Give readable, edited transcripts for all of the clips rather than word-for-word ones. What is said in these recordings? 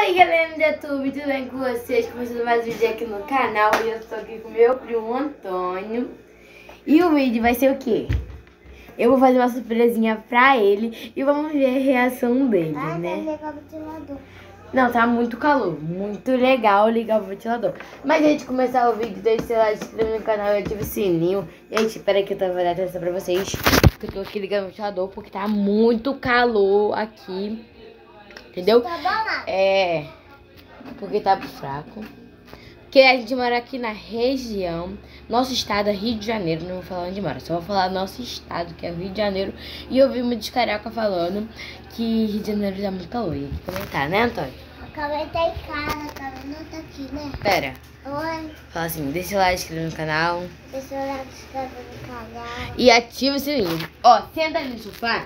aí galera do YouTube, tudo bem com vocês? Começando mais um vídeo aqui no canal. E eu estou aqui com meu primo Antônio. E o vídeo vai ser o quê? Eu vou fazer uma surpresinha pra ele e vamos ver a reação dele, né? Tá legal o ventilador. Não, tá muito calor, muito legal ligar o ventilador. Mas antes de começar o vídeo, deixa o like, se inscreve no canal e ativa o sininho. Gente, espera que eu vou dar atenção pra vocês. Eu tô aqui ligando o ventilador porque tá muito calor aqui. Entendeu? Tá bom lá? É, porque tá fraco. Porque a gente mora aqui na região. Nosso estado é Rio de Janeiro. Não vou falar onde mora, só vou falar nosso estado, que é o Rio de Janeiro. E eu vi muitos carioca falando que Rio de Janeiro tá muito calor. E aqui também tá, né, Antônio? Acabei de estar em casa, acabei não tá aqui, né? Pera, Oi, fala assim, deixa o like, inscreve no canal deixa eu olhar se inscreve no canal. e ativa o sininho. Ó, senta ali no sofá.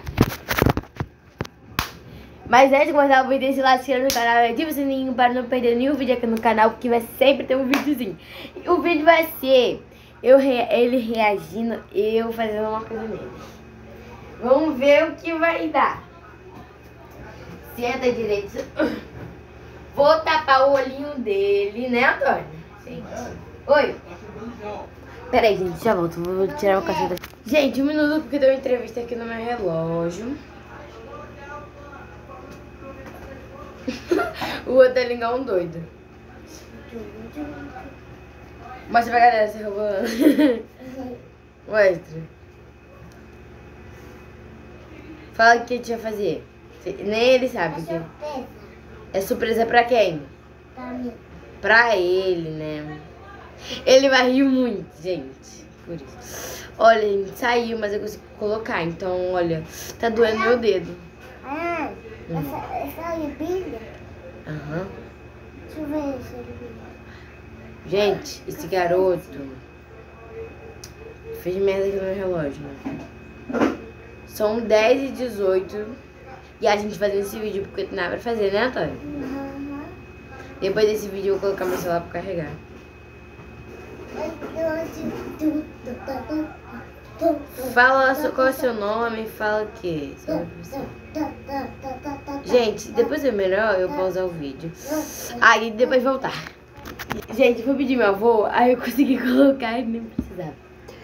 Mas antes de começar o vídeo, deixa o like, se inscreve no canal e ativa o sininho para não perder nenhum vídeo aqui no canal, porque vai sempre ter um videozinho. E o vídeo vai ser ele reagindo, eu fazendo uma coisa nele. Vamos ver o que vai dar. Senta direito. Vou tapar o olhinho dele, né, Antônio? Gente. Oi. Peraí, gente, já volto. Vou tirar o cachorro daqui. Gente, um minuto porque deu uma entrevista aqui no meu relógio. O outro é ligar um doido. Mostra pra galera você roubando. Mostra. Fala o que a gente vai fazer. Nem ele sabe o que. Surpresa É surpresa pra quem? pra mim. Pra ele, né? Ele vai rir muito, gente. Por isso. Olha, gente, saiu, mas eu consigo colocar. Então, olha, tá doendo meu dedo. Ah, essa aí é bilha? Aham. Deixa eu ver se ele bilha. Gente, esse garoto fez merda aqui no meu relógio, né? São 10h18 e a gente fazendo esse vídeo porque tem nada pra fazer, né, Antônio? Uhum. Depois desse vídeo eu vou colocar meu celular pra carregar. Fala qual é o seu nome, fala o quê? Gente, depois é melhor eu pausar o vídeo. Aí depois voltar. Gente, eu vou pedir meu avô, aí eu consegui colocar e nem precisava.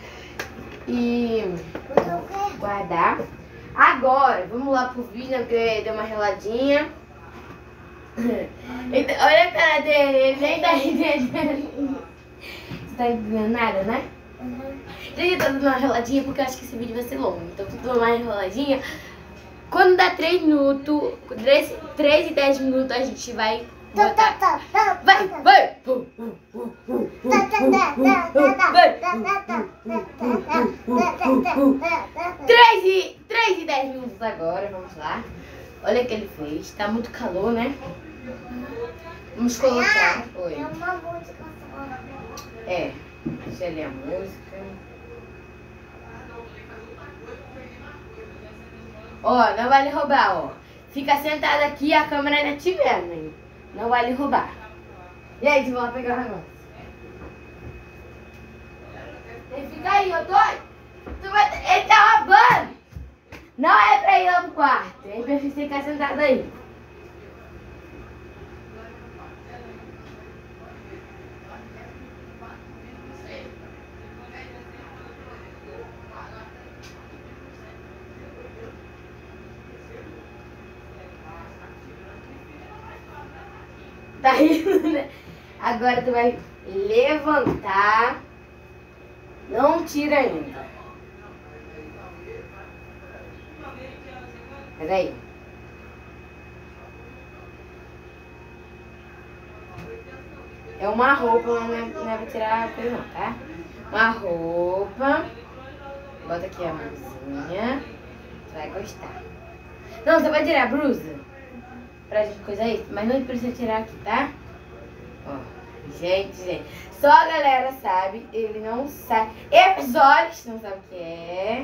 E guardar. Agora, vamos lá pro vídeo, né, porque deu uma reladinha. Então, olha a cara dele, ele nem tá entendendo. Você tá entendendo nada, né? Gente, eu tô dando uma enroladinha porque eu acho que esse vídeo vai ser longo. Então, eu tô dando uma enroladinha. Quando dá 3 minutos, 3 e 10 minutos, a gente vai botar. Vai, vai! Vai! 3 e 10 minutos agora, vamos lá. Olha o que ele fez. Tá muito calor, né? Vamos colocar. Oi. É uma música só. É, deixa eu ler a música. Ó, não vai lhe roubar, ó. Fica sentado aqui e a câmera ainda te vendo, hein? Não vai lhe roubar. Gente, vamos lá pegar o negócio. Ele fica aí, eu tô... Ele tá roubando! Não é pra ir lá pro quarto. Ele precisa ficar sentado aí. Tá rindo, né? Agora tu vai levantar. Não tira ainda. Peraí. É uma roupa, não é pra tirar a coisa não, tá? Uma roupa. Bota aqui a mãozinha. Você vai gostar. Não, você vai tirar a blusa. Pra gente coisar isso. Mas não precisa tirar aqui, tá? Ó. Gente. Só a galera sabe. Ele não sabe. Episódios não sabe o que é.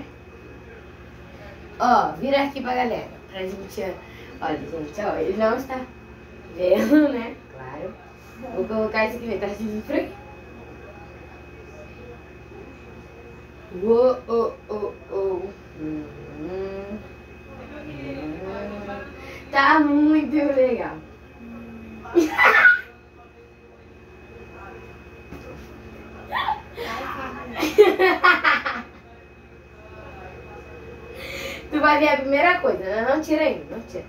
Ó, vira aqui pra galera. Pra gente... Olha, gente, ó. Ele não está vendo, né? Claro. Vou colocar isso aqui. Tá assistindo por aqui. Tá muito legal. Tu vai ver a primeira coisa, né? Não tira ainda, não tira.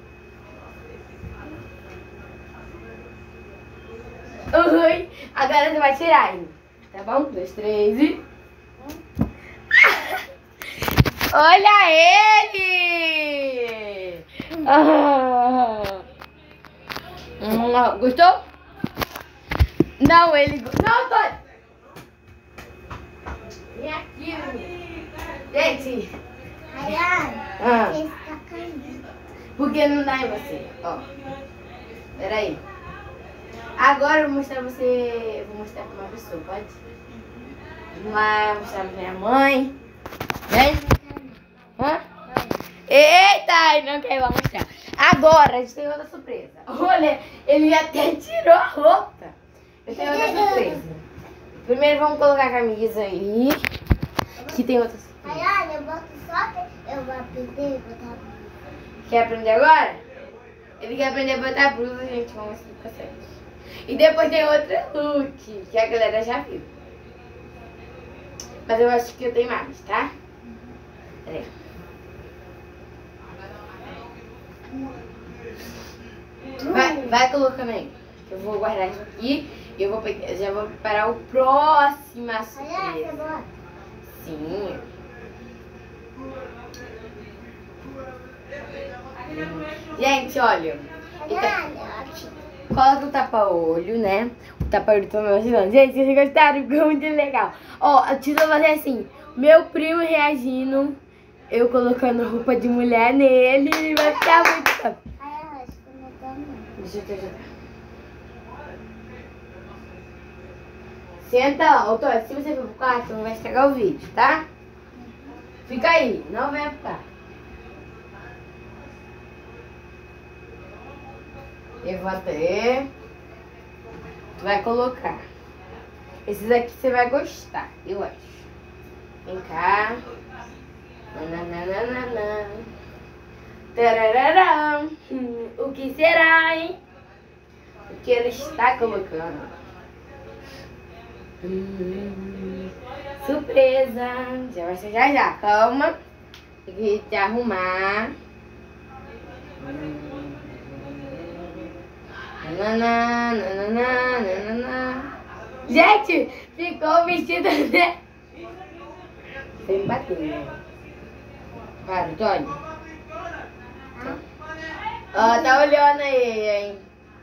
Oi, agora tu vai tirar ainda. Tá bom? 1, 2, 3 e... Olha ele! Gostou? Não, ele... Não, Tony! Vem aqui, menino. Gente. Rayane, você está caindo. Por que não dá em você? Ó. Peraí. Agora eu vou mostrar você... Vou mostrar pra uma pessoa, pode? Vou mostrar pra minha mãe. Vem. Hã? Eita, não quero mostrar. Agora a gente tem outra surpresa. Olha, ele até tirou a roupa. Eu tenho outra surpresa. Primeiro vamos colocar a camisa aí. Que tem outra surpresa. Rayane, eu boto só que eu vou aprender a botar. Quer aprender agora? Ele quer aprender a botar blusa, gente. Vamos ver se fica certo. E depois tem outra look, que a galera já viu. Mas eu acho que eu tenho mais, tá? Peraí. Vai colocando aí. Eu vou guardar isso aqui e eu vou pegar, já vou preparar o próximo Rayane, surpresa. você bota. Sim. Gente, olha. Rayane, aqui. Coloca o tapa-olho, né? O tapa-olho tá me ajudando. Gente, vocês gostaram? Ficou muito legal. Ó, a Tita vai fazer assim. Meu primo reagindo. Eu colocando roupa de mulher nele. Vai ficar muito top. Rayane, acho que não tá não. Deixa eu te ajudar. Senta, ô Toy, se você for pro quarto, não vai estragar o vídeo, tá? Fica aí, não venha pro quarto. Levanta aí. Tu vai colocar. Esses aqui você vai gostar, eu acho. Vem cá. Nananana. Tarararã. O que será, hein? O que ele está colocando? Surpresa. Já vai ser já. Calma. Tem que te arrumar. Nananana. Gente, ficou vestido, né? Sem bater, né? Para, Tony. Ó, tá olhando aí, hein?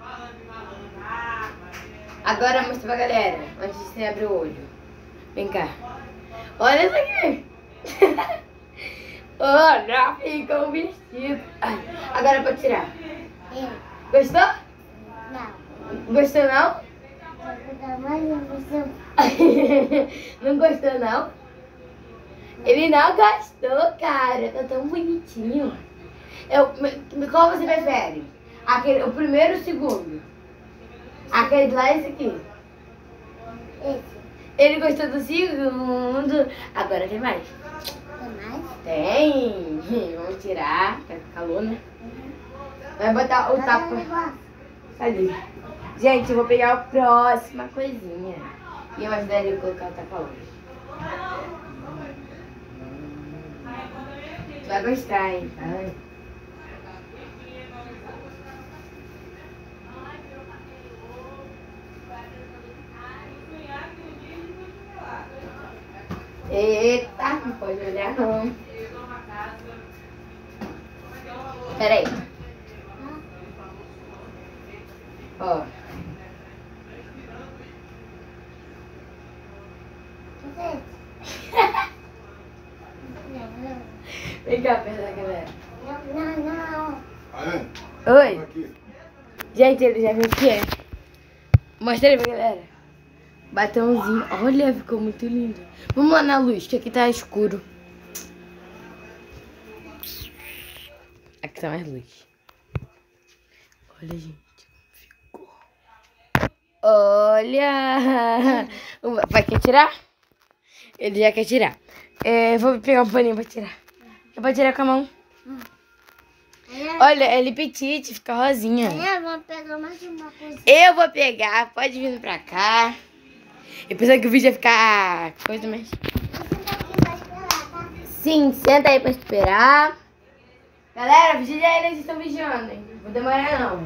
Agora mostra pra galera, antes de você abrir o olho. Vem cá. Olha isso aqui. Olha, ficou vestido. Ai, agora pode tirar. Gostou? Não. Gostou não? Vou botar mais uma pessoa. Não gostou não? Ele não gostou, cara. Tá tão bonitinho. Qual você prefere? O primeiro ou o segundo? Aquele lá e esse aqui? Esse. Ele gostou do segundo. Agora tem mais. Tem mais? Tem. Vamos tirar. Tá com calor, né? Vai botar o tapa. Ali. Gente, eu vou pegar a próxima coisinha. E eu ajudaria a colocar o tapa-olho. Tu vai gostar, hein? Ai. Eita, não pode olhar não. Peraí. Ó. Vem cá perto da galera. Não. Rayane, Oi. aqui. Gente, ele já viu o que é. Mostra aí pra galera. Batomzinho. Olha, ficou muito lindo. Vamos lá na luz, que aqui tá escuro. Aqui tá mais luz. Olha, gente. Ficou. Olha. Vai quer tirar? Ele já quer tirar. Vou pegar um paninho pra tirar. Pode tirar com a mão. Olha, ele petite, fica rosinha. Vamos pegar mais uma coisa. Eu vou pegar, pode vir pra cá. Eu pensei que o vídeo ia ficar coisa mais... Você daqui vai esperar, tá? Sim, senta aí pra esperar. Galera, vigia aí, eles estão vigiando, hein? Não vou demorar não.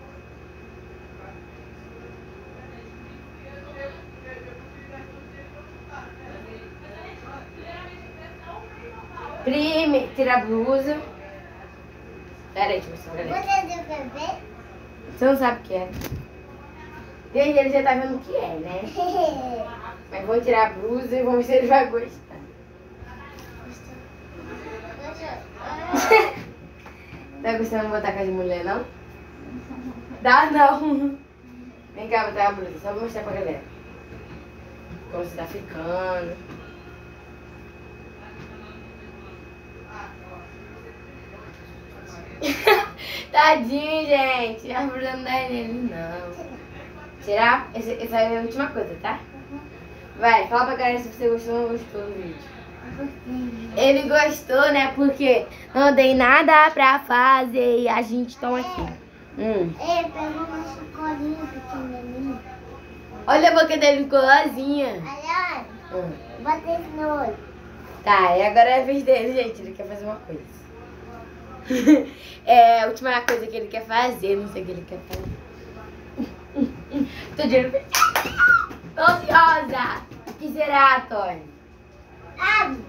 Prime, tira a blusa. Pera aí, deixa eu mostrar pra galera. Você é do bebê? Você não sabe o que é. Desde ele já tá vendo o que é, né? Mas vou tirar a blusa e vamos ver se ele vai gostar. Tá gostando de botar casa de mulher, não? Dá não. Vem cá, botar a blusa, só vou mostrar pra galera. Como você tá ficando. Tadinho, gente. A blusa não é nele, não. Tirar? Essa é a última coisa, tá? Vai, fala pra galera se você gostou ou não gostou do vídeo. Ele gostou, né? Porque não tem nada pra fazer e a gente toma aqui. Ele pegou uma chocolinha pequenininha. Olha a boca dele, ficou rosinha. Olha, bota isso no olho. Tá, e agora é a vez dele, gente. Ele quer fazer uma coisa. É a última coisa que ele quer fazer. Não sei o que ele quer fazer. Tô de... Tô ansiosa. O que será, Tony? Abre.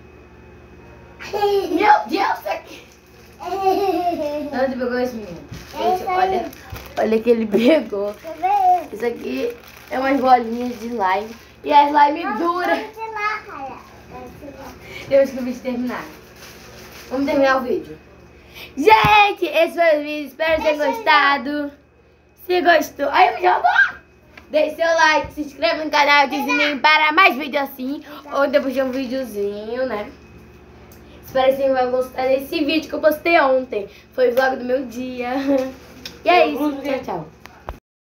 Meu Deus, isso aqui... Onde pegou esse menino? Gente, olha que ele pegou. Isso aqui é umas bolinhas de slime. E a slime dura. Temos que o vídeo terminar. Vamos terminar o vídeo. Gente, esse foi o vídeo. Espero que tenham gostado. Se gostou, aí eu já vou. Deixe seu like, se inscreva no canal, ative o sininho para mais vídeos assim. Ou depois de um videozinho, né? Espero que vocês vão gostar desse vídeo que eu postei ontem. Foi o vlog do meu dia. E é isso. Tchau, tchau.